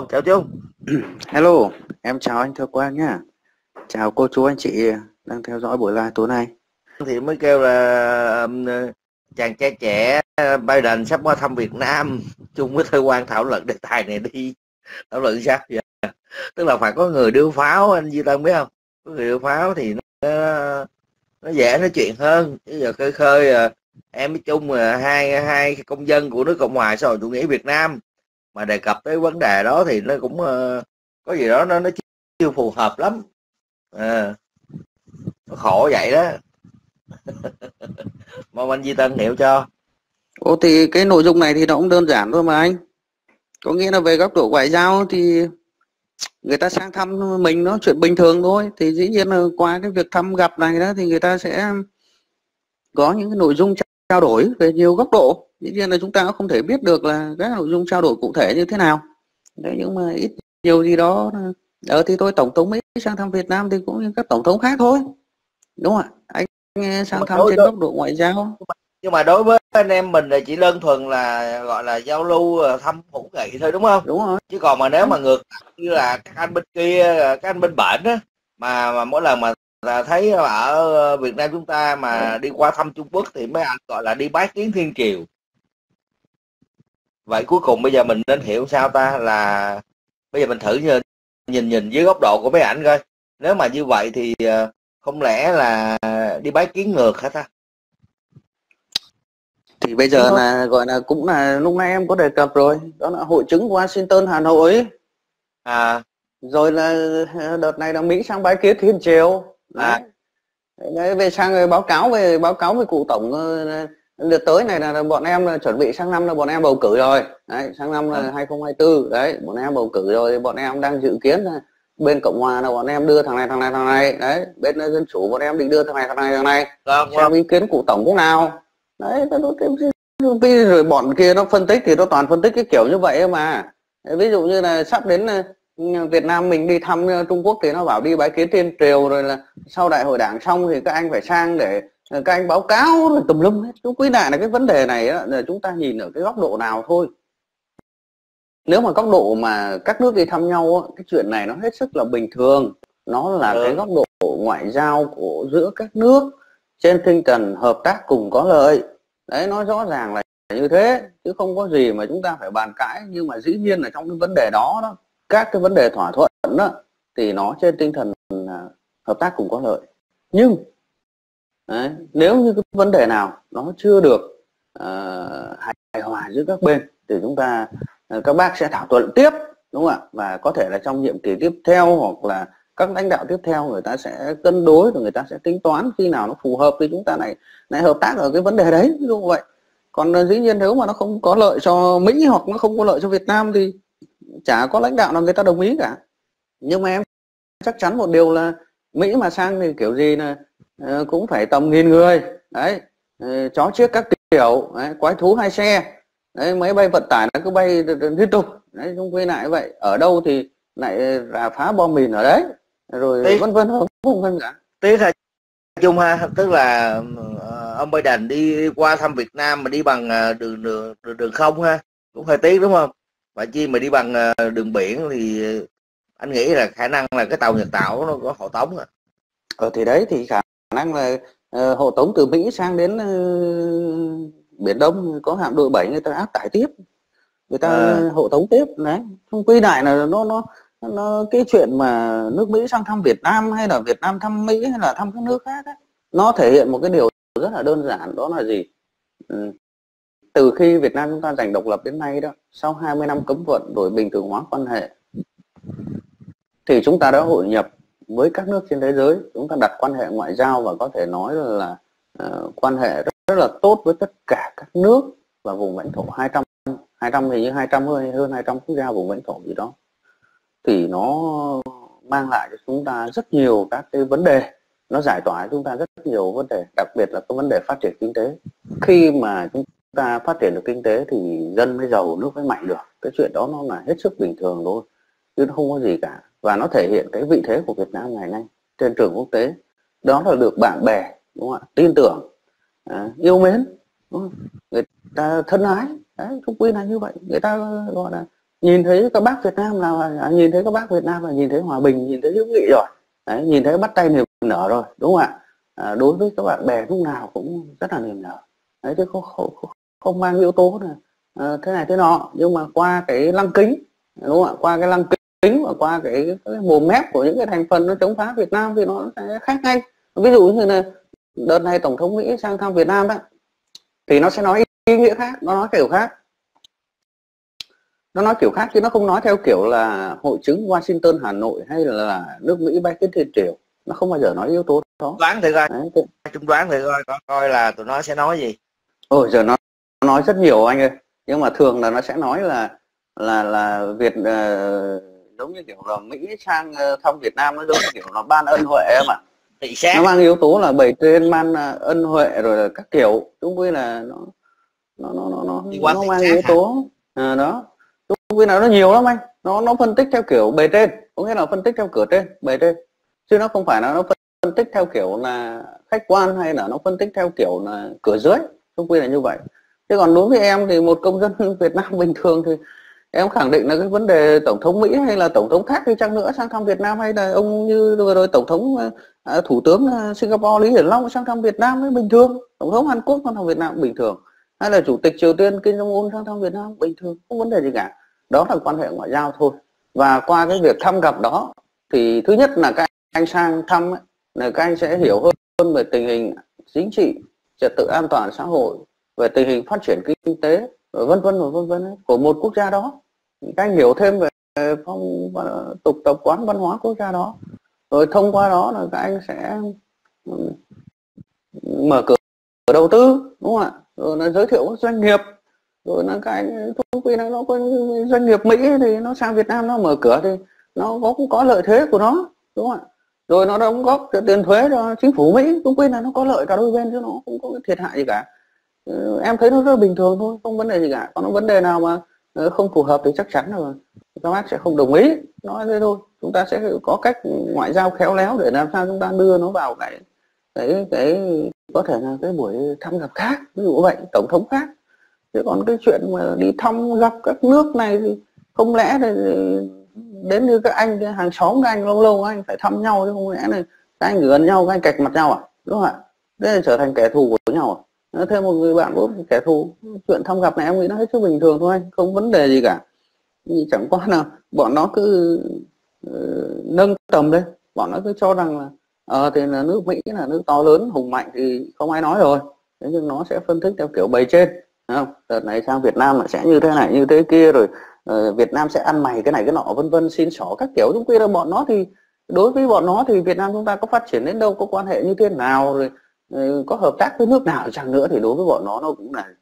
Alo, chào Trung. Hello, em chào anh Thơ Quang nhá. Chào cô chú anh chị đang theo dõi buổi live tối nay. Thì mới kêu là chàng trai trẻ Biden sắp qua thăm Việt Nam. Trung với Thơ Quang thảo luận đề tài này đi. Thảo luận sao vậy? Tức là phải có người đưa pháo, anh Duy Tân biết không? Có người đưa pháo thì nó dễ nói chuyện hơn. Bây giờ khơi khơi em với Trung hai công dân của nước Cộng hòa xã hội chủ nghĩa Việt Nam mà đề cập tới vấn đề đó thì nó cũng có gì đó nó chưa phù hợp lắm. Nó khổ vậy đó. Mong anh Duy Tân hiểu cho. Ồ thì cái nội dung này thì nó cũng đơn giản thôi mà anh. Có nghĩa là về góc độ ngoại giao thì người ta sang thăm mình nó chuyện bình thường thôi. Thì dĩ nhiên là qua cái việc thăm gặp này đó thì người ta sẽ có những cái nội dung trao đổi về nhiều góc độ. Dĩ nhiên là chúng ta cũng không thể biết được là các nội dung trao đổi cụ thể như thế nào. Đấy, nhưng mà ít nhiều gì đó thì tôi tổng thống Mỹ sang thăm Việt Nam thì cũng như các tổng thống khác thôi. Đúng không ạ? Anh sang thăm trên góc độ ngoại giao. Nhưng mà đối với anh em mình là chỉ đơn thuần là gọi là giao lưu thăm hữu nghị thôi đúng không? Đúng rồi. Chứ còn mà nếu mà ngược như là các anh bên kia, các anh bên bển á, mà mỗi lần mà là thấy ở Việt Nam chúng ta mà đi qua thăm Trung Quốc thì mấy anh gọi là đi bái kiến thiên triều. Vậy cuối cùng bây giờ mình nên hiểu sao ta, là bây giờ mình thử nhìn dưới góc độ của mấy ảnh coi, nếu mà như vậy thì không lẽ là đi bái kiến ngược hả ta? Thì bây giờ là gọi là cũng là lúc nãy em có đề cập rồi, đó là hội chứng Washington Hà Nội. Rồi là đợt này là Mỹ sang bái kiến thiên triều. Đấy, về sang rồi báo cáo với cụ tổng đợt tới này là bọn em là chuẩn bị sang năm là bọn em bầu cử rồi. Đấy, sang năm là 2024 đấy, bọn em bầu cử rồi, bọn em đang dự kiến là bên Cộng hòa là bọn em đưa thằng này, đấy, bên Dân chủ bọn em định đưa thằng này. Xem ý kiến cụ tổng thế nào. Đấy, rồi bọn kia nó phân tích thì nó toàn phân tích cái kiểu như vậy mà. Ví dụ như là sắp đến Việt Nam mình đi thăm Trung Quốc thì nó bảo đi bái kiến thiên triều, rồi là sau đại hội đảng xong thì các anh phải sang để các anh báo cáo rồi tùm lum hết. Chúng quý lại là cái vấn đề này là chúng ta nhìn ở cái góc độ nào thôi. Nếu mà góc độ mà các nước đi thăm nhau cái chuyện này nó hết sức là bình thường. Nó là cái góc độ ngoại giao của giữa các nước trên tinh thần hợp tác cùng có lợi. Đấy, nó rõ ràng là như thế, chứ không có gì mà chúng ta phải bàn cãi. Nhưng mà dĩ nhiên là trong cái vấn đề đó, các cái vấn đề thỏa thuận đó, thì nó trên tinh thần hợp tác cùng có lợi. Nhưng đấy, nếu như cái vấn đề nào nó chưa được hài hòa giữa các bên thì chúng ta các bác sẽ thảo luận tiếp, đúng không ạ? Và có thể là trong nhiệm kỳ tiếp theo hoặc là các lãnh đạo tiếp theo người ta sẽ cân đối rồi người ta sẽ tính toán khi nào nó phù hợp thì chúng ta lại hợp tác ở cái vấn đề đấy, ví dụ vậy. Còn dĩ nhiên nếu mà nó không có lợi cho Mỹ hoặc nó không có lợi cho Việt Nam thì chả có lãnh đạo nào người ta đồng ý cả. Nhưng mà em chắc chắn một điều là Mỹ mà sang thì kiểu gì là cũng phải tầm 1.000 người đấy, chó chiếc các kiểu đấy, quái thú 2 xe đấy, máy bay vận tải nó cứ bay liên tục đấy, chúng quy lại vậy, ở đâu thì lại là phá bom mìn ở đấy, rồi vân vân cả. Tiếc là Chung ha, tức là ông Biden đi qua thăm Việt Nam mà đi bằng đường không ha, cũng hơi tiếc đúng không? Và chi mà đi bằng đường biển thì anh nghĩ là khả năng là cái tàu Nhật Tảo nó có hộ tống à. Thì đấy thì khả năng là hộ tống từ Mỹ sang đến Biển Đông có hạm đội 7 người ta áp tải tiếp, người ta hộ tống tiếp đấy. Không quy lại là nó cái chuyện mà nước Mỹ sang thăm Việt Nam hay là Việt Nam thăm Mỹ hay là thăm các nước khác ấy, nó thể hiện một cái điều rất là đơn giản, đó là gì? Từ khi Việt Nam chúng ta giành độc lập đến nay đó, sau 20 năm cấm vận rồi bình thường hóa quan hệ thì chúng ta đã hội nhập với các nước trên thế giới, chúng ta đặt quan hệ ngoại giao và có thể nói là quan hệ rất là tốt với tất cả các nước và vùng lãnh thổ 200 hình như 200 hơn 200 quốc gia vùng lãnh thổ gì đó, thì nó mang lại cho chúng ta rất nhiều các cái vấn đề, nó giải tỏa cho chúng ta rất nhiều vấn đề, đặc biệt là cái vấn đề phát triển kinh tế. Khi mà chúng ta phát triển được kinh tế thì dân mới giàu, nước mới mạnh được. Cái chuyện đó nó là hết sức bình thường thôi, chứ nó không có gì cả. Và nó thể hiện cái vị thế của Việt Nam ngày nay trên trường quốc tế, đó là được bạn bè, đúng không ạ, tin tưởng, yêu mến, đúng không? Người ta thân ái đấy, chung quy là như vậy. Người ta gọi là nhìn thấy các bác Việt Nam là nhìn thấy các bác Việt Nam là nhìn thấy hòa bình, nhìn thấy hữu nghị rồi. Đấy, nhìn thấy bắt tay niềm nở rồi, đúng không ạ? Đối với các bạn bè lúc nào cũng rất là niềm nở. Đấy, chứ không mang yếu tố là thế này thế nọ, nhưng mà qua cái lăng kính, đúng không ạ? Qua cái lăng kính và qua cái mồm mép của những cái thành phần nó chống phá Việt Nam thì nó sẽ khác ngay. Ví dụ như là đợt này tổng thống Mỹ sang thăm Việt Nam đó, thì nó sẽ nói ý nghĩa khác, nó nói kiểu khác. Nó nói kiểu khác chứ nó không nói theo kiểu là hội chứng Washington Hà Nội hay là nước Mỹ bái kiến Thiên Triều. Nó không bao giờ nói yếu tố đó. Đoán thử coi. Chúng đoán thử coi là tụi nó sẽ nói gì. Ôi giờ nó nói rất nhiều anh ơi, nhưng mà thường là nó sẽ nói là Việt giống như kiểu là Mỹ sang thăm Việt Nam, nó giống như kiểu là ban ân huệ mà. Nó mang yếu tố là bề trên ban ân huệ rồi các kiểu, chúng quy là nó mang yếu tố đó. Chúng quy là nó nhiều lắm anh, nó phân tích theo kiểu bề trên, có nghĩa là phân tích theo cửa trên, bề trên, chứ nó không phải là nó phân tích theo kiểu là khách quan hay là nó phân tích theo kiểu là cửa dưới. Chúng quy là như vậy. Chứ còn đối với em thì một công dân Việt Nam bình thường thì em khẳng định là cái vấn đề tổng thống Mỹ hay là tổng thống khác đi chăng nữa sang thăm Việt Nam, hay là ông như vừa rồi tổng thống thủ tướng Singapore Lý Hiển Long sang thăm Việt Nam ấy bình thường, tổng thống Hàn Quốc sang thăm Việt Nam bình thường, hay là chủ tịch Triều Tiên Kim Jong Un sang thăm Việt Nam bình thường, không vấn đề gì cả. Đó là quan hệ ngoại giao thôi. Và qua cái việc thăm gặp đó thì thứ nhất là các anh sang thăm ấy, là các anh sẽ hiểu hơn về tình hình chính trị, trật tự an toàn xã hội, về tình hình phát triển kinh tế, vân vân của một quốc gia đó. Các anh hiểu thêm về phong tục tập quán văn hóa quốc gia đó, rồi thông qua đó là các anh sẽ mở cửa đầu tư, đúng không ạ? Rồi là giới thiệu doanh nghiệp, rồi là các anh thông quy là nó có doanh nghiệp Mỹ thì nó sang Việt Nam nó mở cửa thì nó cũng có lợi thế của nó, đúng không ạ? Rồi nó đóng góp tiền thuế cho chính phủ Mỹ, thông quy là nó có lợi cả đôi bên chứ nó không có thiệt hại gì cả. Em thấy nó rất bình thường thôi, không vấn đề gì cả. Còn vấn đề nào mà không phù hợp thì chắc chắn là các bác sẽ không đồng ý, nói thế thôi. Chúng ta sẽ có cách ngoại giao khéo léo để làm sao chúng ta đưa nó vào cái có thể là cái buổi thăm gặp khác, ví dụ vậy, tổng thống khác. Chứ còn cái chuyện mà đi thăm gặp các nước này thì không lẽ thì đến như các anh cái hàng xóm các anh lâu lâu anh phải thăm nhau, chứ không lẽ này các anh gần nhau các anh cạch mặt nhau à, đúng không ạ? Thế là trở thành kẻ thù của nhau à? Thêm một người bạn cũng kẻ thù. Chuyện thăm gặp này em nghĩ nó hết sức bình thường thôi, không vấn đề gì cả. Nhưng chẳng qua là bọn nó cứ nâng tầm lên, bọn nó cứ cho rằng là thì là nước Mỹ là nước to lớn hùng mạnh thì không ai nói rồi. Thế nhưng nó sẽ phân tích theo kiểu bề trên, không? Đợt này sang Việt Nam là sẽ như thế này như thế kia, rồi Việt Nam sẽ ăn mày cái này cái nọ vân vân, xin xỏ các kiểu. Chúng quy là bọn nó thì đối với bọn nó thì Việt Nam chúng ta có phát triển đến đâu, có quan hệ như thế nào, rồi có hợp tác với nước nào chẳng nữa, thì đối với bọn nó cũng là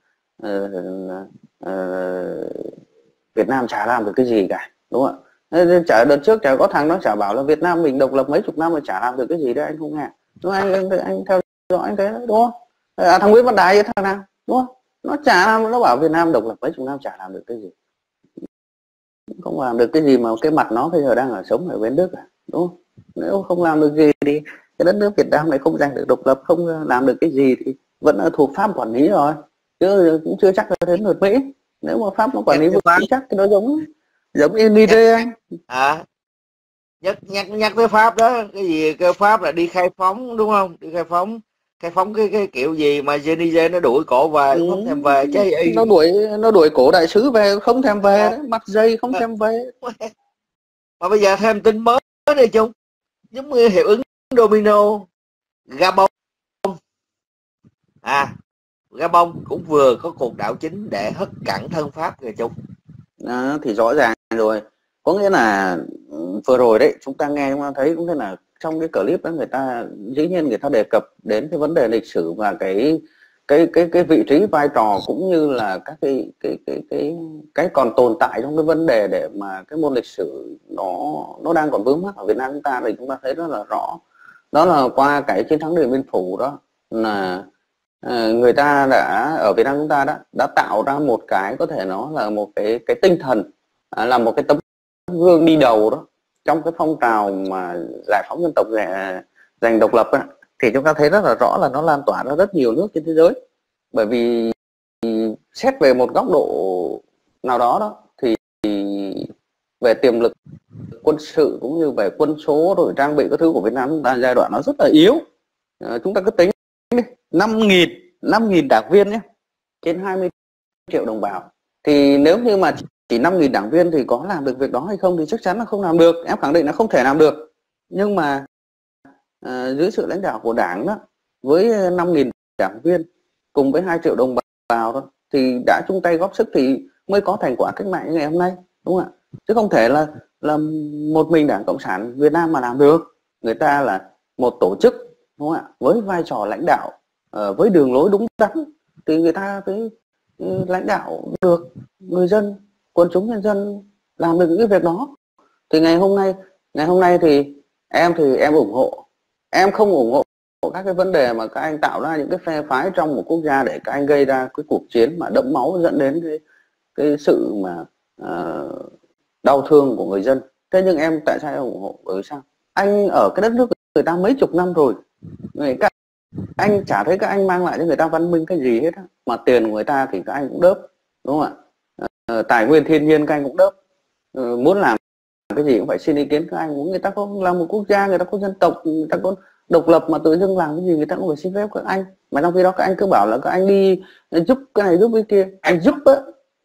Việt Nam chả làm được cái gì cả, đúng không ạ? Đợt trước chả có thằng nó chả bảo là Việt Nam mình độc lập mấy chục năm mà chả làm được cái gì đấy, anh không nghe, đúng không? Anh theo dõi anh thấy đúng không? Thằng Nguyễn Văn Đài với thằng nào, đúng không? Nó chả làm, nó bảo Việt Nam độc lập mấy chục năm chả làm được cái gì, không làm được cái gì, mà cái mặt nó bây giờ đang sống ở bên Đức à, đúng không? Nếu không làm được gì thì cái đất nước Việt Nam này không giành được độc lập, không làm được cái gì thì vẫn là thuộc Pháp quản lý rồi, chứ cũng chưa chắc là đến lượt Mỹ. Nếu mà Pháp nó quản lý vững chắc thì nó giống như Niger anh. Nhắc tới Pháp đó, cái gì cái Pháp là đi khai phóng, đúng không? Đi khai phóng cái kiểu gì mà Niger nó đuổi cổ về, không thèm về chứ. Nó đuổi cổ đại sứ về không thèm về đấy, mặt dây không thèm về. Mà bây giờ thêm tin mới đây chung, giống như hiệu ứng domino. Gabon Gabon cũng vừa có cuộc đảo chính để hất cẳng thân Pháp rồi chung. Thì rõ ràng rồi, có nghĩa là vừa rồi đấy chúng ta nghe chúng ta thấy cũng thế, là trong cái clip đó người ta dĩ nhiên người ta đề cập đến cái vấn đề lịch sử và cái vị trí vai trò cũng như là các cái còn tồn tại trong cái vấn đề để mà cái môn lịch sử nó đang còn vướng mắc ở Việt Nam chúng ta, thì chúng ta thấy rất là rõ. Đó là qua cái chiến thắng Điện Biên Phủ đó, là người ta đã ở Việt Nam chúng ta đã tạo ra một cái có thể nó là một cái tinh thần, là một cái tấm gương đi đầu đó trong cái phong trào mà giải phóng dân tộc, giành độc lập ấy. Thì chúng ta thấy rất là rõ là nó lan tỏa ra rất nhiều nước trên thế giới. Bởi vì xét về một góc độ nào đó thì về tiềm lực quân sự cũng như về quân số rồi trang bị các thứ của Việt Nam chúng ta giai đoạn nó rất là yếu. Chúng ta cứ tính 5.000 đảng viên nhé, trên 20 triệu đồng bào, thì nếu như mà chỉ 5.000 đảng viên thì có làm được việc đó hay không thì chắc chắn là không làm được. Em khẳng định là không thể làm được. Nhưng mà dưới sự lãnh đạo của đảng đó, với 5.000 đảng viên cùng với 2 triệu đồng bào đó, thì đã chung tay góp sức thì mới có thành quả cách mạng như ngày hôm nay, đúng không ạ? Chứ không thể là một mình Đảng Cộng sản Việt Nam mà làm được. Người ta là một tổ chức, đúng không ạ, với vai trò lãnh đạo, với đường lối đúng đắn, thì người ta phải lãnh đạo được người dân, quần chúng nhân dân làm được những cái việc đó. Thì ngày hôm nay thì em ủng hộ. Em không ủng hộ các cái vấn đề mà các anh tạo ra những cái phe phái trong một quốc gia để các anh gây ra cái cuộc chiến mà đẫm máu dẫn đến cái sự mà đau thương của người dân. Thế nhưng em tại sao em ủng hộ? Bởi vì sao? Anh ở cái đất nước người ta mấy chục năm rồi, các anh chả thấy các anh mang lại cho người ta văn minh cái gì hết á. Mà tiền của người ta thì các anh cũng đớp, đúng không ạ? Tài nguyên thiên nhiên các anh cũng đớp. Muốn làm cái gì cũng phải xin ý kiến các anh. Người ta có là một quốc gia, người ta có dân tộc, người ta có độc lập, mà tự dưng làm cái gì người ta cũng phải xin phép các anh. Mà trong khi đó các anh cứ bảo là các anh đi giúp cái này giúp cái kia. Anh giúp á,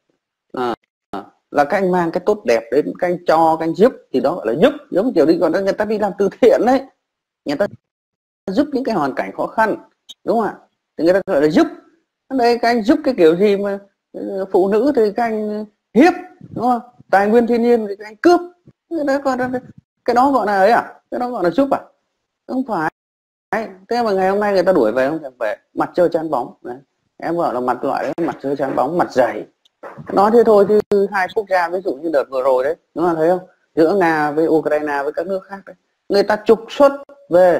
là các anh mang cái tốt đẹp đến, các anh cho, các anh giúp, thì đó gọi là giúp. Giống kiểu đi, còn người ta đi làm từ thiện đấy, người ta giúp những cái hoàn cảnh khó khăn, đúng không ạ? Thì người ta gọi là giúp. Đây các anh giúp cái kiểu gì mà phụ nữ thì các anh hiếp, đúng không? Tài nguyên thiên nhiên thì các anh cướp. Cái đó gọi là ấy à? Cái đó gọi là giúp à? Không phải. Thế mà ngày hôm nay người ta đuổi về không thèm về, mặt trơ trán bóng. Đấy. Em gọi là mặt loại đấy, mặt trơ trán bóng, mặt dày. Nói thế thôi chứ hai quốc gia ví dụ như đợt vừa rồi đấy, nó là thấy không? Giữa Nga với Ukraine với các nước khác đấy, người ta trục xuất về.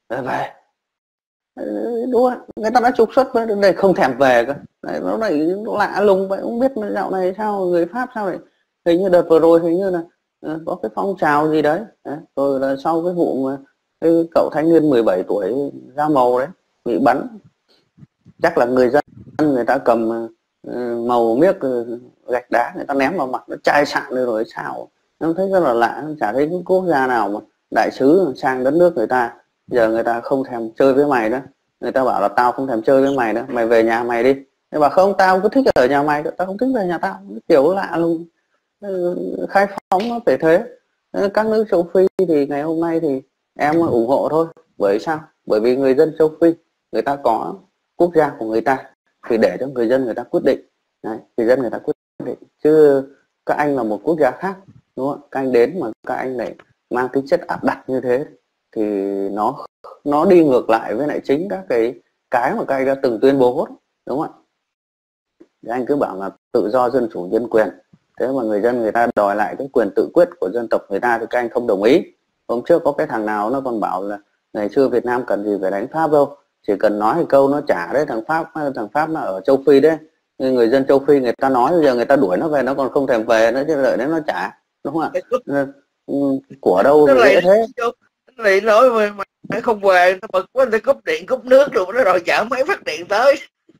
Đúng không? Người ta đã trục xuất về đây không thèm về cơ. Đấy, nó lại lạ lùng vậy, không biết dạo này sao người Pháp sao lại, hình như đợt vừa rồi hình như là có cái phong trào gì đấy. Rồi là sau cái vụ mà cái cậu thanh niên 17 tuổi da màu đấy bị bắn, chắc là người dân người ta cầm màu miếc gạch đá người ta ném vào mặt, nó chai sạn rồi sao. Nó thấy rất là lạ, chả thấy cái quốc gia nào mà đại sứ sang đất nước người ta giờ người ta không thèm chơi với mày nữa. Người ta bảo là tao không thèm chơi với mày nữa, mày về nhà mày đi. Thế bảo không, tao cứ thích ở nhà mày, tao không thích về nhà tao. Kiểu lạ luôn. Khai phóng nó phải thế. Các nước châu Phi thì ngày hôm nay thì em ủng hộ thôi. Bởi sao? Bởi vì người dân châu Phi người ta có quốc gia của người ta, thì để cho người dân người ta quyết định. Đấy, người dân người ta quyết định. Chứ các anh là một quốc gia khác, đúng không? Các anh đến mà các anh lại mang tính chất áp đặt như thế thì nó đi ngược lại với lại chính các cái mà các anh đã từng tuyên bố, đúng không ạ? Thì anh cứ bảo là tự do dân chủ nhân quyền, thế mà người dân người ta đòi lại cái quyền tự quyết của dân tộc người ta thì các anh không đồng ý. Hôm trước có cái thằng nào nó còn bảo là ngày xưa Việt Nam cần gì phải đánh Pháp đâu, chỉ cần nói một câu nó trả đấy. Thằng Pháp nó ở châu Phi đấy, nhưng người dân châu Phi người ta nói bây giờ người ta đuổi nó về, nó còn không thèm về, nó chứ đợi đến nó trả, đúng không ạ? Của đâu mà dễ thế. Nó lại nói mà không về, nó bực quá, nó cúp điện cúp nước rồi, nó đòi chở máy phát điện tới.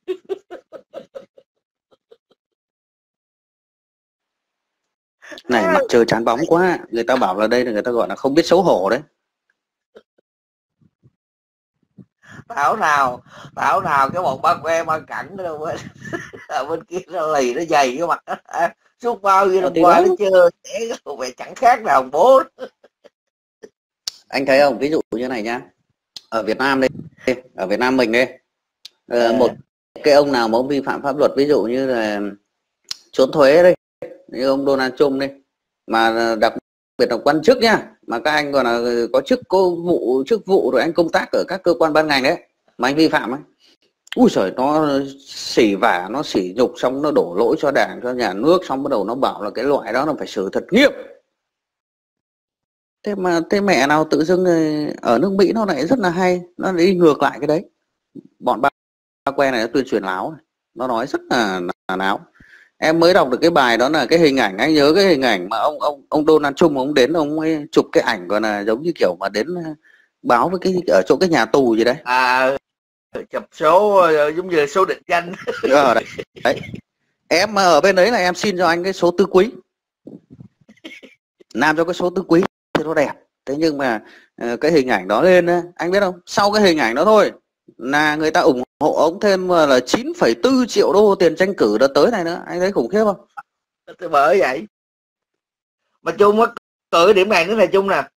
Này mặt trời chán bóng quá, người ta bảo là đây là người ta gọi là không biết xấu hổ đấy. Thảo nào cái bọn ba que ba cẳng đâu ở bên kia nó lì, nó dày cái mặt suốt bao nhiêu năm qua nó chưa về, chẳng khác nào bố. Anh thấy không, ví dụ như này nhá, ở Việt Nam đây, ở Việt Nam mình đây, một cái ông nào mà ông vi phạm pháp luật, ví dụ như là trốn thuế đây, như ông Donald Trump đây, mà đặc biệt là quan chức nhá, mà các anh còn là có chức vụ rồi anh công tác ở các cơ quan ban ngành đấy, mà anh vi phạm ấy, ui trời, nó xỉ vả, nó sỉ nhục, xong nó đổ lỗi cho đảng cho nhà nước, xong bắt đầu nó bảo là cái loại đó nó phải xử thật nghiêm. Thế mẹ nào tự dưng ở nước Mỹ nó lại rất là hay, nó đi ngược lại cái đấy. Bọn ba que này nó tuyên truyền láo, nó nói rất là láo. Em mới đọc được cái bài đó là cái hình ảnh, anh nhớ cái hình ảnh mà ông Donald Trump ông đến, ông ấy chụp cái ảnh còn là giống như kiểu mà đến báo với cái ở chỗ cái nhà tù gì đấy, chụp số giống như số định danh. Đấy. Em mà ở bên đấy là em xin cho anh cái số tư quý. làm cho cái số tứ quý thì nó đẹp. Thế nhưng mà cái hình ảnh đó lên á, anh biết không, sau cái hình ảnh đó thôi là người ta ủng hộ ông thêm là 9,4 triệu đô tiền tranh cử đợt tới này nữa. Anh thấy khủng khiếp không? Bởi vậy mà chung á, cử điểm này nữa là chung nè,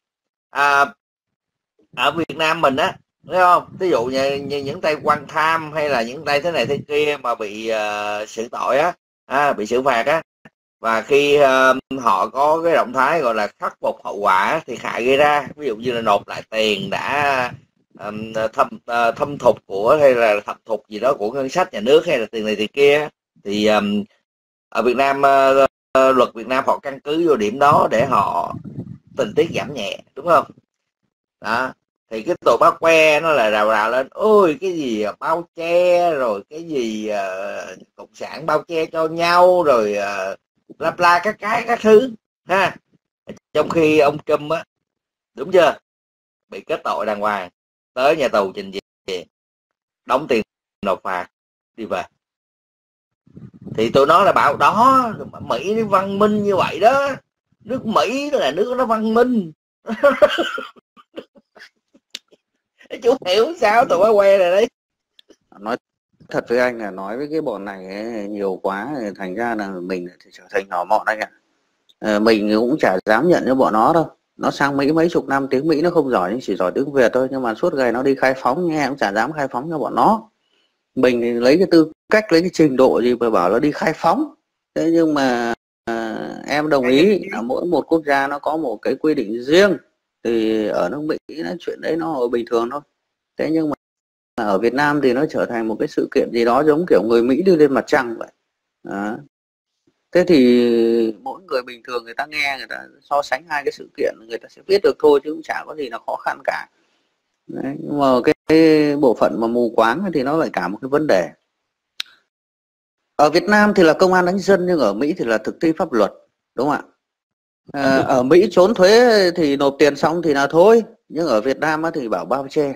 ở Việt Nam mình á, thấy không, ví dụ như những tay quan tham hay là những tay thế này thế kia mà bị xử tội á, bị xử phạt á, và khi họ có cái động thái gọi là khắc phục hậu quả thiệt hại gây ra, ví dụ như là nộp lại tiền đã thâm thục của hay là thập thục gì đó của ngân sách nhà nước hay là tiền này tiền kia, thì ở Việt Nam luật Việt Nam họ căn cứ vô điểm đó để họ tình tiết giảm nhẹ, đúng không? Đó thì cái tội báo que nó là rào rào lên, ôi cái gì bao che, rồi cái gì cộng sản bao che cho nhau, rồi bla bla các thứ ha. Trong khi ông Trump á, đúng chưa, bị kết tội đàng hoàng, tới nhà tù trình diện, đóng tiền nộp phạt, đi về. Thì tôi nói là bảo đó, Mỹ nó văn minh như vậy đó, nước Mỹ là nước nó văn minh. Chú hiểu sao tụi nó que rồi đấy. Nói thật với anh là nói với cái bọn này ấy, nhiều quá thành ra là mình thì trở thành nhỏ mọn anh ạ. Mình cũng chả dám nhận cho bọn nó đâu. Nó sang Mỹ mấy chục năm, tiếng Mỹ nó không giỏi, chỉ giỏi tiếng Việt thôi, nhưng mà suốt ngày nó đi khai phóng, nghe cũng chả dám khai phóng cho bọn nó. Mình thì lấy cái tư cách, lấy cái trình độ gì mà bảo nó đi khai phóng. Thế nhưng mà em đồng ý là mỗi một quốc gia nó có một cái quy định riêng, thì ở nước Mỹ nó chuyện đấy nó bình thường thôi. Thế nhưng mà ở Việt Nam thì nó trở thành một cái sự kiện gì đó giống kiểu người Mỹ đi lên mặt trăng vậy. Đó. Thế thì mỗi người bình thường người ta nghe, người ta so sánh hai cái sự kiện, người ta sẽ biết được thôi, chứ cũng chả có gì là khó khăn cả. Đấy. Nhưng mà cái bộ phận mà mù quáng thì nó lại cả một cái vấn đề. Ở Việt Nam thì là công an đánh dân, nhưng ở Mỹ thì là thực thi pháp luật, đúng không ạ? Ở Mỹ trốn thuế thì nộp tiền xong thì là thôi, nhưng ở Việt Nam thì bảo bao che.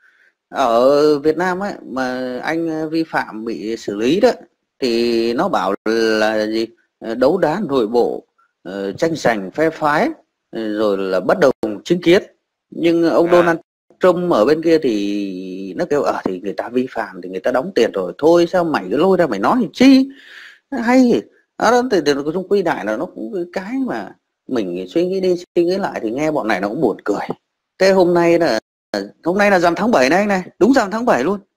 Ở Việt Nam ấy mà anh vi phạm bị xử lý đó thì nó bảo là gì, đấu đá nội bộ, tranh giành phe phái, rồi là bất đồng chính kiến. Nhưng ông Donald Trump ở bên kia thì nó kêu thì người ta vi phạm thì người ta đóng tiền rồi thôi, sao mày cứ lôi ra mày nói thì chi hay. Đó thì trong quy đại là nó cũng cái mà mình suy nghĩ đi suy nghĩ lại thì nghe bọn này nó cũng buồn cười. Thế hôm nay là rằm tháng 7 này anh này, đúng rằm tháng 7 luôn.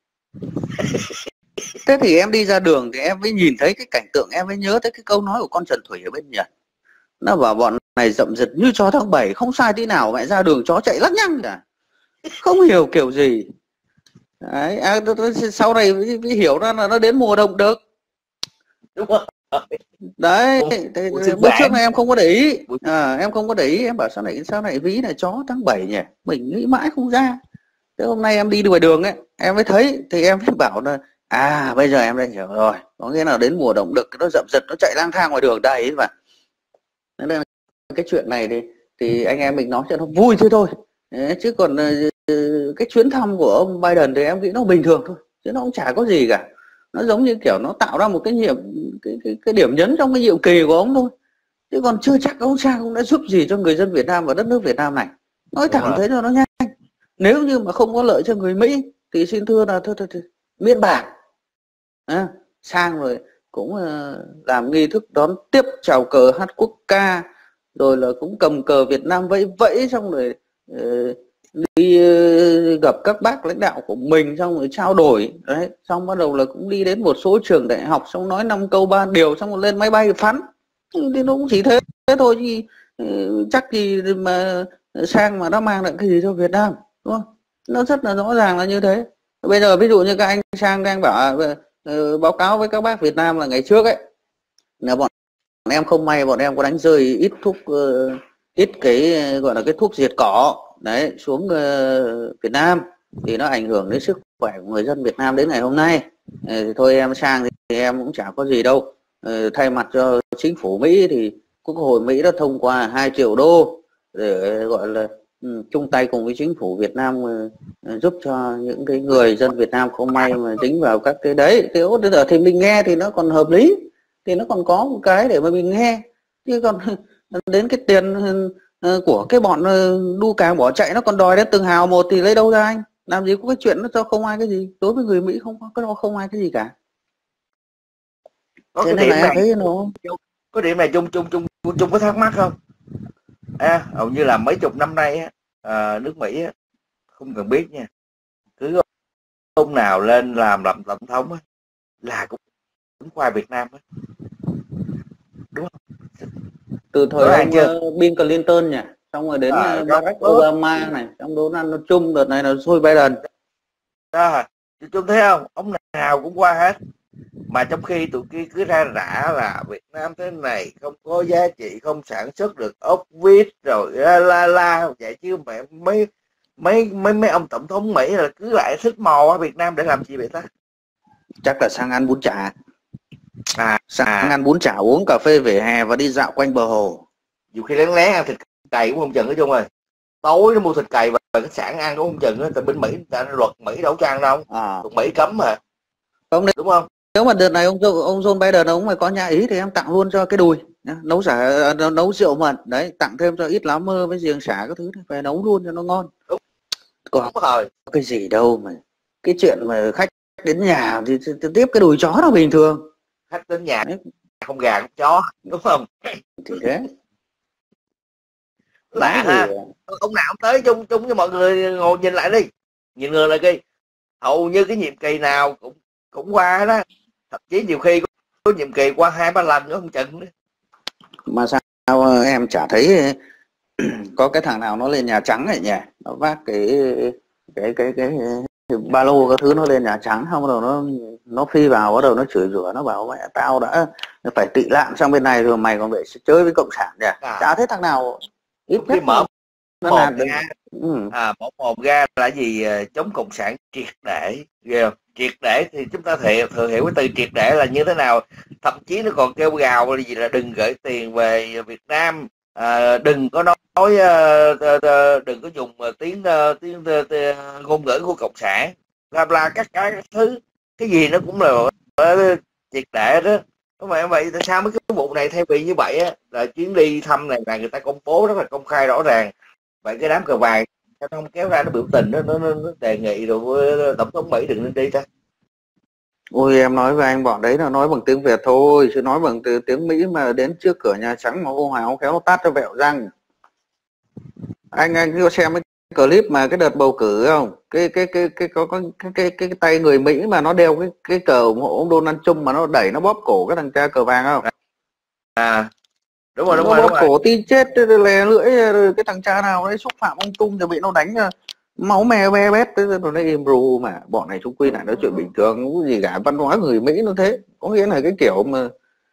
Thế thì em đi ra đường thì em mới nhìn thấy cái cảnh tượng, em mới nhớ tới cái câu nói của con Trần Thủy ở bên Nhật. Nó bảo bọn này rậm rực như chó tháng 7, không sai tí nào, mẹ ra đường chó chạy lắt nhăng cả. Không hiểu kiểu gì. Đấy, sau này mới hiểu ra là nó đến mùa động đực. Đúng rồi. Đấy, bữa trước này em không có để ý, em không có để ý, em bảo sao này ví là chó tháng 7 nhỉ, mình nghĩ mãi không ra. Thế hôm nay em đi ngoài đường ấy, em mới thấy, thì em mới bảo là bây giờ em đã hiểu rồi, có nghĩa là đến mùa động đực nó rậm rật, nó chạy lang thang ngoài đường đầy mà. Nên là cái chuyện này thì anh em mình nói cho nó vui thôi. Đấy, chứ còn cái chuyến thăm của ông Biden thì em nghĩ nó bình thường thôi, chứ nó cũng chả có gì cả. Nó giống như kiểu nó tạo ra một cái điểm nhấn trong cái nhiệm kỳ của ông thôi, chứ còn chưa chắc ông Sang cũng đã giúp gì cho người dân Việt Nam và đất nước Việt Nam này. Nói thẳng thế cho nó nhanh. Nếu như mà không có lợi cho người Mỹ thì xin thưa là thôi miễn bàn. Sang rồi cũng làm nghi thức đón tiếp, chào cờ, hát quốc ca, rồi là cũng cầm cờ Việt Nam vẫy, xong rồi đi gặp các bác lãnh đạo của mình, xong rồi trao đổi. Đấy, xong bắt đầu là cũng đi đến một số trường đại học, xong nói 5 câu 3 điều, xong rồi lên máy bay phắn. Thì nó cũng chỉ thế thôi, chứ chắc gì mà Sang mà nó mang lại cái gì cho Việt Nam, đúng không? Nó rất là rõ ràng là như thế. Bây giờ ví dụ như các anh Sang đang bảo báo cáo với các bác Việt Nam là ngày trước ấy là bọn em không may bọn em có đánh rơi ít thuốc, ít cái gọi là cái thuốc diệt cỏ đấy xuống Việt Nam, thì nó ảnh hưởng đến sức khỏe của người dân Việt Nam đến ngày hôm nay. Thì thôi em Sang thì em cũng chả có gì đâu. Thay mặt cho chính phủ Mỹ thì Quốc hội Mỹ đã thông qua 2 triệu đô để gọi là chung tay cùng với chính phủ Việt Nam giúp cho những cái người dân Việt Nam không may mà dính vào các cái đấy. Thì bây giờ thì mình nghe thì nó còn hợp lý, thì nó còn có một cái để mà mình nghe. Chứ còn đến cái tiền của cái bọn đu càng bỏ chạy nó còn đòi đến từng hào một thì lấy đâu ra anh? Làm gì có cái chuyện nó cho không ai cái gì. Đối với người Mỹ không ai cái gì cả. Có cái điểm này thấy nó có điểm này chung có thắc mắc không? Hầu như là mấy chục năm nay nước Mỹ không cần biết nha, cứ ông nào lên làm tổng thống là cũng qua Việt Nam đúng không? Từ thời ông Bill Clinton nhỉ, xong rồi đến Barack Obama này, xong Donald Trump, đợt này là Joe Biden. Chúng thấy không, ông nào cũng qua hết, mà trong khi tụi kia cứ ra rã là Việt Nam thế này không có giá trị, không sản xuất được ốc vít rồi la vậy, chứ mẹ mấy ông tổng thống Mỹ là cứ lại thích mò ở Việt Nam để làm gì vậy ta? Chắc là sang ăn bún chả. Sang ăn bún chả, uống cà phê vỉa hè và đi dạo quanh bờ hồ. Nhiều khi lén lén ăn thịt cầy cũng không chừng ở chung rồi. Tối nó mua thịt cầy và khách sạn ăn cũng không chừng á, tại bên Mỹ ta luật Mỹ đâu có ăn đâu. Luật Mỹ cấm mà. Không, đúng không? Nếu mà đợt này ông Joe Biden ông mà có nhà Ý thì em tặng luôn cho cái đùi, nấu rượu mật đấy, tặng thêm cho ít lá mơ với giềng sả các thứ về nấu luôn cho nó ngon. Còn cái gì đâu mà cái chuyện mà khách đến nhà thì tiếp cái đùi chó nó bình thường. Khách đến nhà không gà không chó đúng không? Thì thế lạ ha. Ông nào tới chung với mọi người ngồi nhìn lại đi, nhìn người lại đi, hầu như cái nhiệm kỳ nào cũng qua đó, thậm chí nhiều khi có nhiệm kỳ qua 2-3 lần nữa không chừng nữa. Mà sao em chả thấy có cái thằng nào nó lên Nhà Trắng này nhỉ, nó vác cái ba lô các thứ nó lên Nhà Trắng, không bắt đầu nó phi vào, bắt đầu nó chửi rủa, nó bảo mẹ tao đã phải tị nạn sang bên này rồi mày còn phải chơi với cộng sản nhỉ? Chả thấy thằng nào ít nhất mở mồm ra, mở mồm ra là gì, chống cộng sản triệt để, ghê không? Triệt để thì chúng ta thừa hiểu cái từ triệt để là như thế nào, thậm chí nó còn kêu gào là gì là đừng gửi tiền về Việt Nam, đừng có nói đừng có dùng tiếng ngôn ngữ của cộng sản, là các thứ, cái gì nó cũng là triệt để đó. Vậy tại sao mấy cái vụ này thay vì như vậy á, là chuyến đi thăm này là người ta công bố rất là công khai rõ ràng, vậy cái đám cờ vàng sao không kéo ra nó biểu tình, nó đề nghị rồi tổng thống Mỹ đừng nên đi ta? Ôi em nói với anh, bọn đấy là nói bằng tiếng Việt thôi, chứ nói bằng tiếng Mỹ mà đến trước cửa Nhà Trắng mà hô hào khéo nó tát cho vẹo răng. Anh có xem cái clip mà cái đợt bầu cử không? Cái tay người Mỹ mà nó đeo cái cờ ủng hộ ông Donald Trump mà nó đẩy nó bóp cổ cái thằng cha cờ vàng không? Đúng rồi, nó bóp cổ tí chết lè lưỡi, cái thằng cha nào đấy xúc phạm ông Trung thì bị nó đánh máu me be bét, rồi nó im ru. Mà bọn này chúng quy lại nói chuyện bình thường, không có gì cả. Văn hóa người Mỹ nó thế, có nghĩa là cái kiểu mà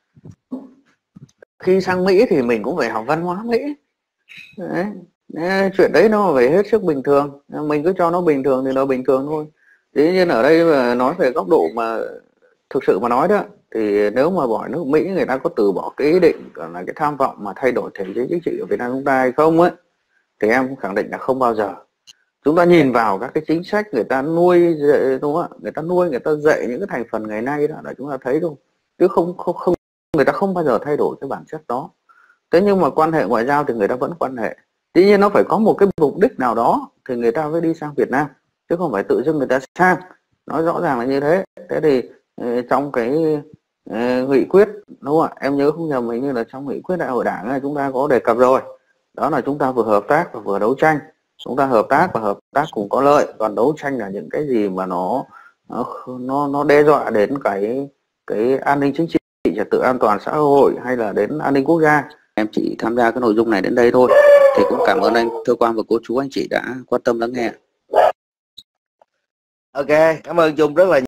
khi sang Mỹ thì mình cũng phải học văn hóa Mỹ đấy. Chuyện đấy nó phải hết sức bình thường, mình cứ cho nó bình thường thì nó bình thường thôi. Tuy nhiên ở đây mà nói về góc độ mà thực sự mà nói đó, thì nếu mà bọn nước Mỹ người ta có từ bỏ cái ý định là cái tham vọng mà thay đổi thể chế chính trị ở Việt Nam chúng ta hay không ấy, thì em khẳng định là không bao giờ. Chúng ta nhìn vào các cái chính sách người ta nuôi dạy, đúng không ạ? Người ta nuôi, người ta dạy những cái thành phần ngày nay đó là chúng ta thấy đâu, chứ không người ta không bao giờ thay đổi cái bản chất đó. Thế nhưng mà quan hệ ngoại giao thì người ta vẫn quan hệ. Tuy nhiên nó phải có một cái mục đích nào đó thì người ta mới đi sang Việt Nam, chứ không phải tự dưng người ta sang. Nói rõ ràng là như thế. Thế thì trong cái nghị quyết, đúng không ạ? Em nhớ không nhầm, hình như là trong nghị quyết đại hội đảng này chúng ta có đề cập rồi. Đó là chúng ta vừa hợp tác và vừa đấu tranh. Chúng ta hợp tác và hợp tác cùng có lợi, còn đấu tranh là những cái gì mà nó đe dọa đến cái an ninh chính trị, trật tự an toàn xã hội hay là đến an ninh quốc gia. Em chỉ tham gia cái nội dung này đến đây thôi. Thì cũng cảm ơn anh, cơ quan và cô chú anh chị đã quan tâm lắng nghe. Ok, cảm ơn Trung rất là nhiều.